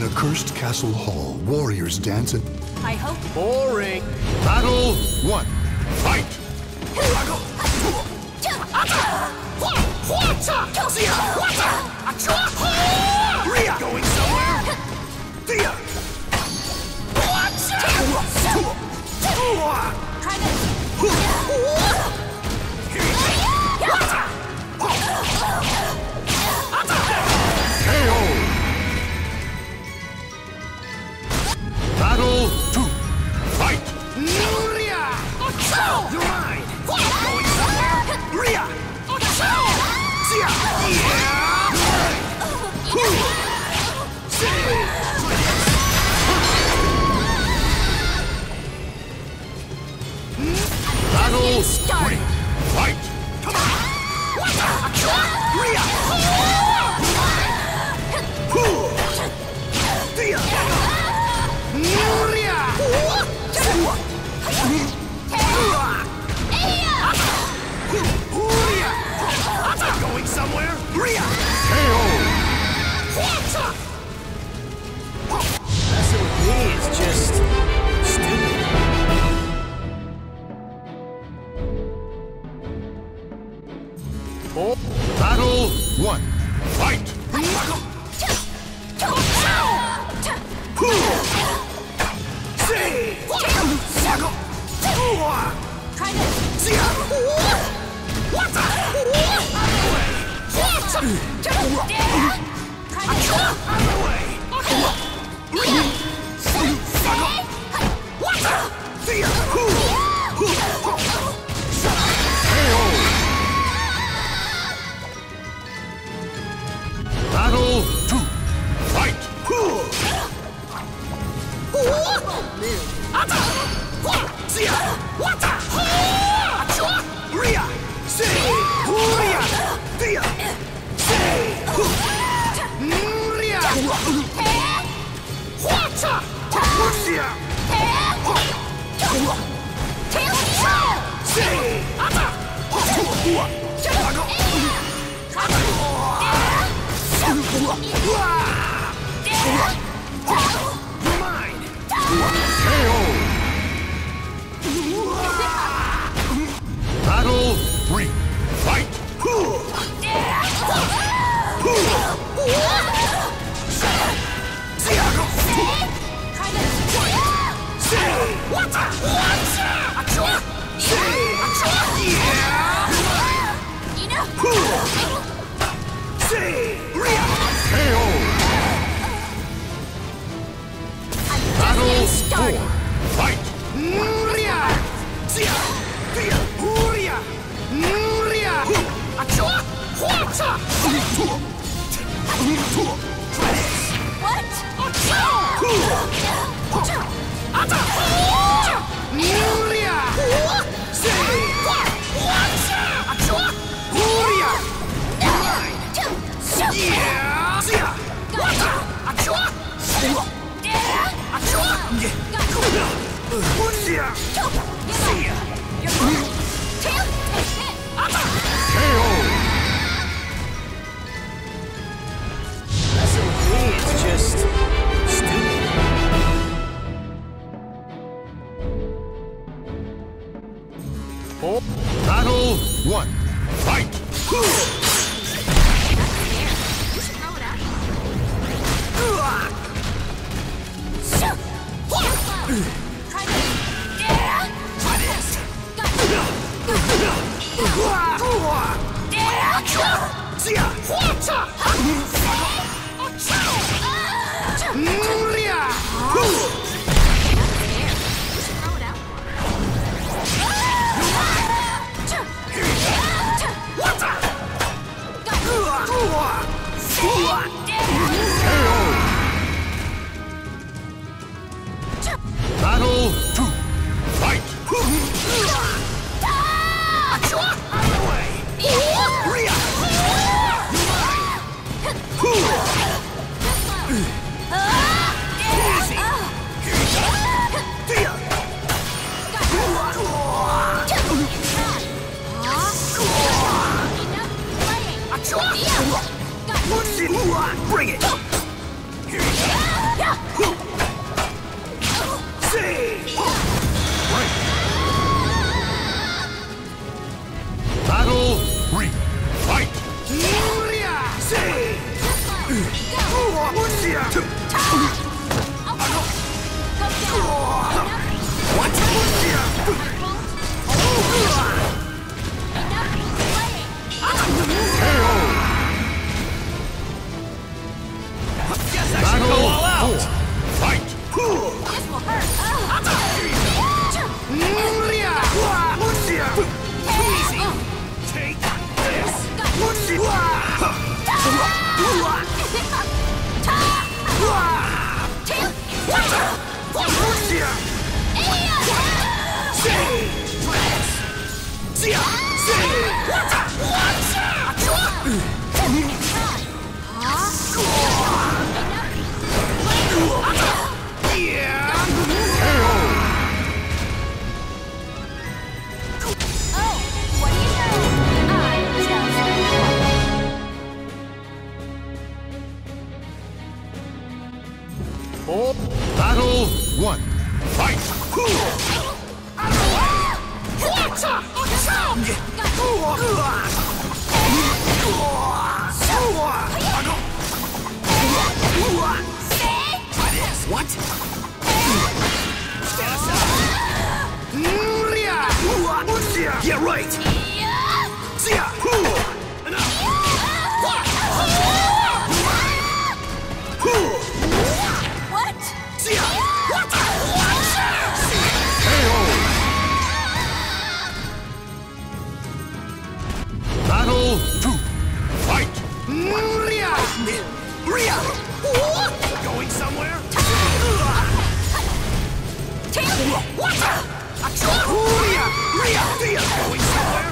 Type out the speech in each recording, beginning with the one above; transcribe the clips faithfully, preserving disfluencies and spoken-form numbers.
In a cursed castle hall, warriors dance and... I hope... Boring. Battle one. Fight! Going somewhere? Try this. Battle two. Fight! You're mine. Going somewhere? Battle Start. three. Fight! Come Going somewhere? Messing with me is just stupid. Oh. Battle one. Fight! Battle two. Fight! Battle three. Fight! Battle four. Fight! Messing with me is just stupid. Oh. Battle one. Fight! Battle two. Fight! Bring it! Here you go! What? Yeah, right! What? Battle two. Fight! Going somewhere? What? Going somewhere?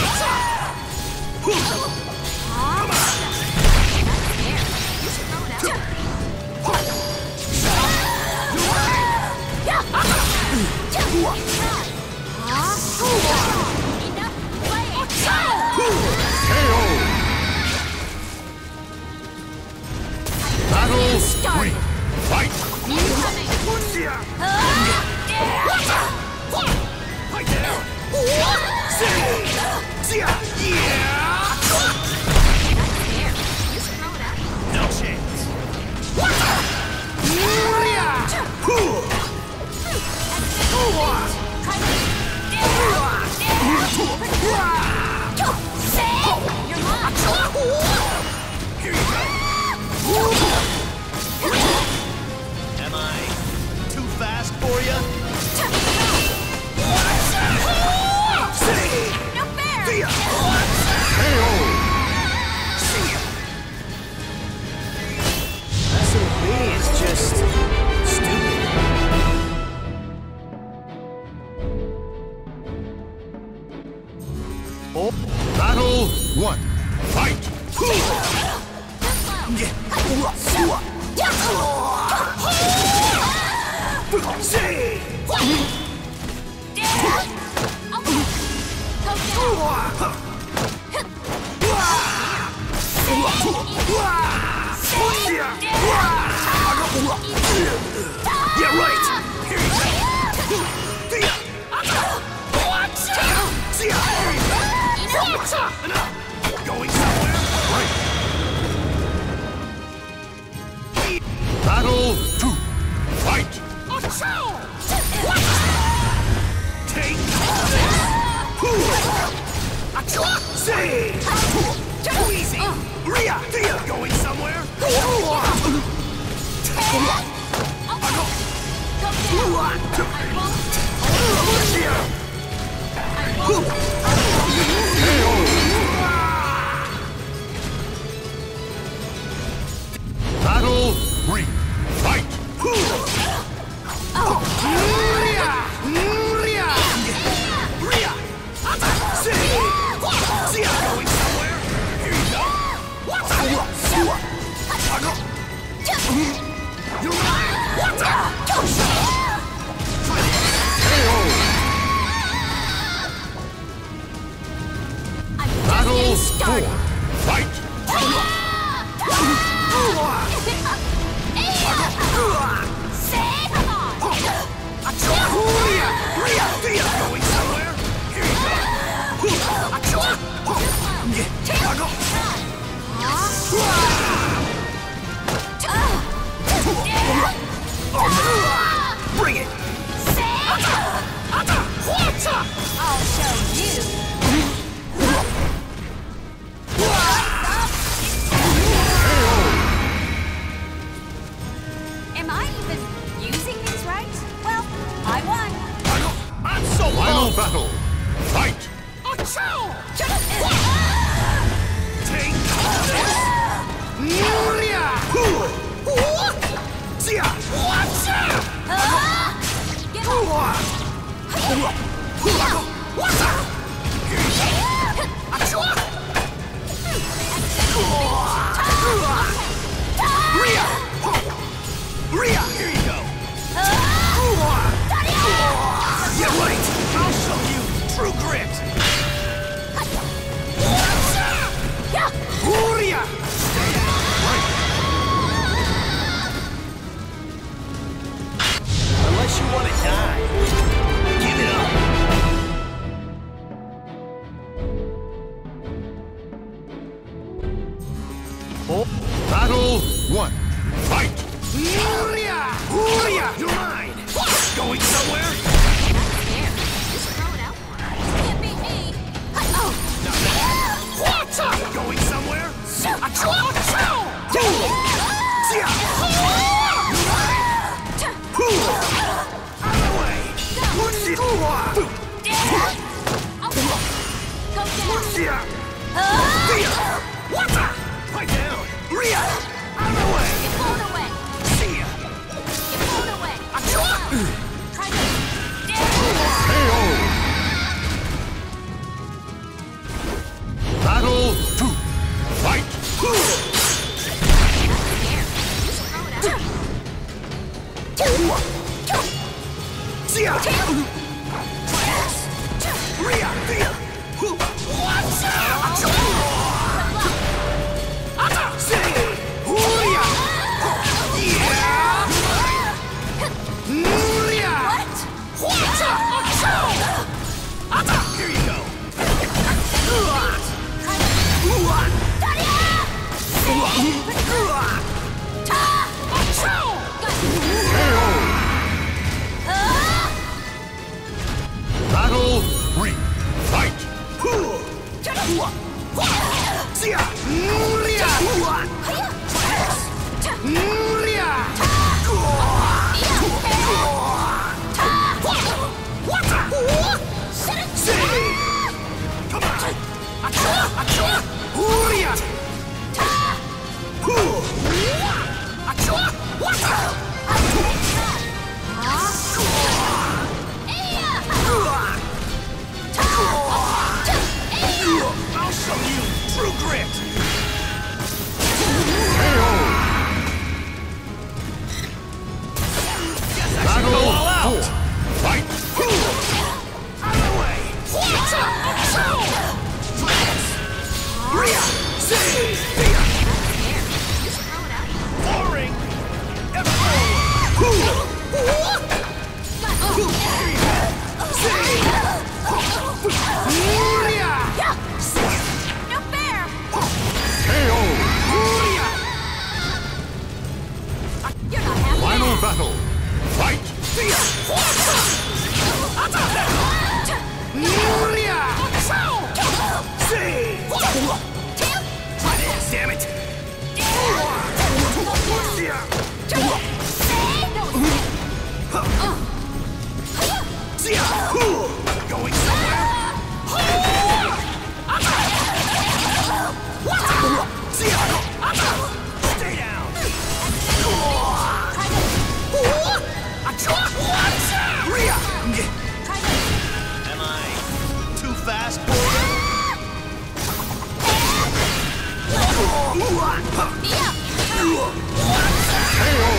Battle three. Fight! No chance. Here you go. Am I too fast for you? No fair! Messing with me is just stupid. Oh. Battle one. Fight! Yeah, right! Here you go! Going somewhere? Right! Battle two. Fight! Take this! Too easy! Going somewhere? Battle three. Fight! Going somewhere? Here you go! You're right! Battle four. Fight! Going somewhere? Here you go! Bring it! I'll show you. Am I even using these right? Well, I won. I'm so Final pumped. battle. Fight! Achoo! Battle one. Fight! You're mine! Going somewhere? Not there. Just throw it out more. Can't beat me. Oh. What's up? Going somewhere? Out of the way! Go down. What the? Pipe down! Ria! Out of the way! Get blown away. See ya! Get blown away. Try to. K O! Battle two. Fight! See ya! Ria! Ria! What's up? Here you go. Battle three. Fight! See ya! Come on! I'll show you true grit! Battle all out. four. Fight! Out of the way! Ria! See! Boring! Ever forward! Here you go! See! Ria! No fair. K O! You're not happy. Final battle. Fight! Damn it! Going somewhere? Stay down! Ria! Am I too fast for you? Yeah. K O!